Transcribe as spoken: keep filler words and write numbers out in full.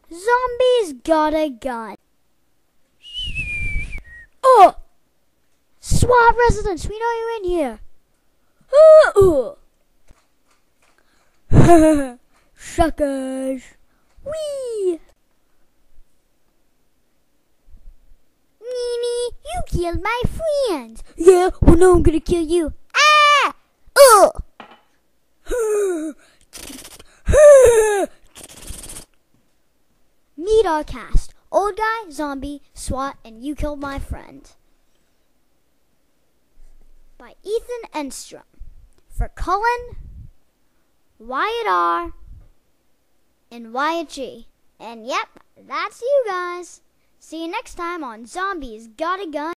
Zombies got a gun. Oh! SWAT residents, we know you're in here. Uh-oh. Suckers. Wee! Mimi, you killed my friend. Yeah, well now I'm gonna kill you. Ah! Oh! Meet our cast. Old guy, zombie, SWAT, and you killed my friend. By Ethan Enstrom. For Cullen, Wyatt R, and Wyatt G. And yep, that's you guys. See you next time on Zombies Got a Gun.